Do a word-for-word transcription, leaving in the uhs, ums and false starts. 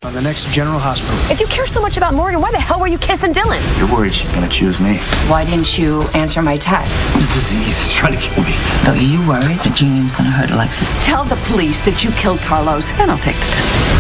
On the next General Hospital. If you care so much about Morgan, why the hell were you kissing Dylan? You're worried she's gonna choose me. Why didn't you answer my text? The disease is trying to kill me. Are you worried that Jeannie's gonna hurt Alexis? Tell the police that you killed Carlos, and I'll take the test.